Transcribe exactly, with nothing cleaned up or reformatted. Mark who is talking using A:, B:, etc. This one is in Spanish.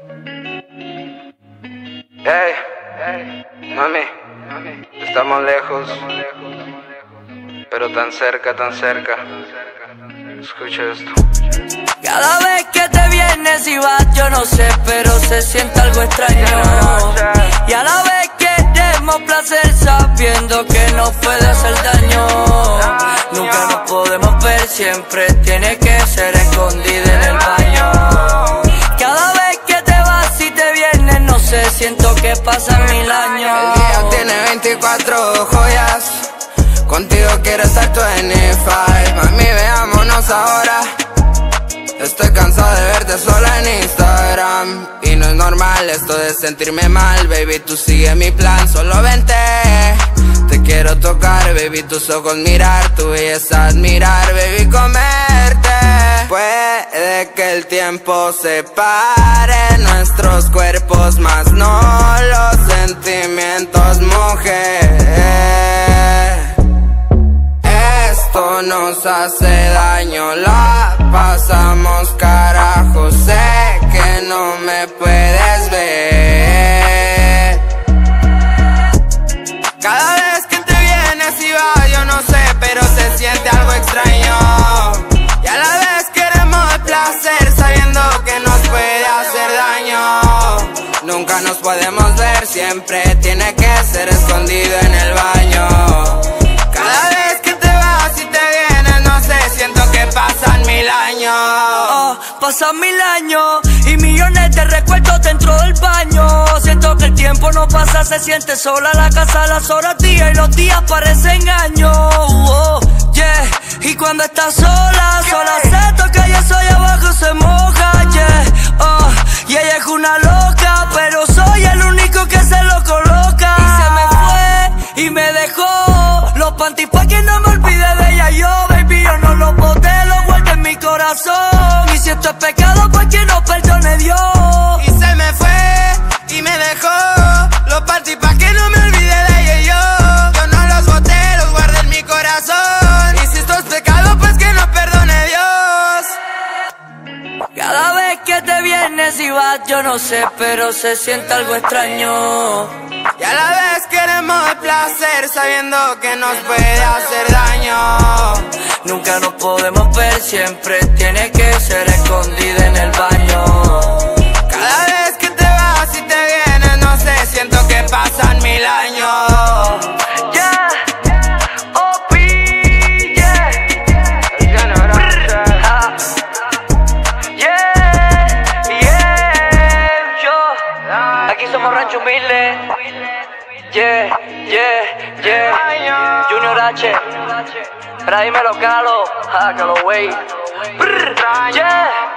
A: Hey, hey, mami, estamos lejos, pero tan cerca, tan cerca. Escucha esto.
B: Cada vez que te vienes y vas, yo no sé, pero se siente algo extraño. Y a la vez queremos placer sabiendo que nos puede hacer daño. Nunca nos podemos ver, siempre tiene que ser escondida en el baño. Cada vez que te vas y te vienes, no sé, siento que pasan mil años.
A: El día tiene veinticuatro joyas, contigo quiero estar veinticinco. Mami, veámonos ahora. Estoy cansado de verte sola en Instagram. Y no es normal esto de sentirme mal. Baby, tú sigue mi plan, solo vente. Te quiero tocar, baby, tus ojos mirar, tu belleza admirar, baby, comerte. Puede que el tiempo separe nuestros cuerpos, más no los sentimientos, mujer. Esto nos hace daño, la pasamos carajo. Sé que no me puedes ver. Cada vez que te vienes y vas, yo no sé, pero se siente algo extraño. Y a la vez queremos el placer sabiendo que nos puede hacer daño. Nunca nos podemos ver, siempre tiene que ser escondido en el baño. Cada vez que te vas y te vienes, no sé, siento que pasan mil años.
B: Oh, pasan mil años y millones de recuerdos dentro del baño. Siento que el tiempo no pasa, se siente sola la casa, las horas días y los días parecen años. Oh, yeah. Y cuando estás sola, sola se toca y eso allá abajo se moja, yeah. Oh, y ella es una loca, pero soy el único que se lo coloca. Y se me fue y me dejó los panties pa' que no me olvide de ella. Yo, baby, yo no los boté, los guardé en mi corazón. Y si esto es pecado, pues que nos perdone Dios.
A: Y se me fue y me dejó los panties pa' que no me olvide de ella y yo. Yo no los boté, los guardé en mi corazón. Y si esto es pecado, pues que nos perdone Dios.
B: Cada vez que te vienes y vas, yo no sé, pero se siente algo extraño.
A: Y a la vez queremos el placer sabiendo que nos puede hacer daño.
B: Nunca nos podemos ver, siempre tiene que ser escondida en el baño.
A: Cada vez que te vas y te vienes, no sé, siento que pasan mil años.
B: Yeah, O P, yeah. Yeah, yeah, yo. Aquí somos Rancho Humilde. Yeah, yeah, yeah. Junior H. Pero ahí me lo calo. Ah, que lo wey. Yeah.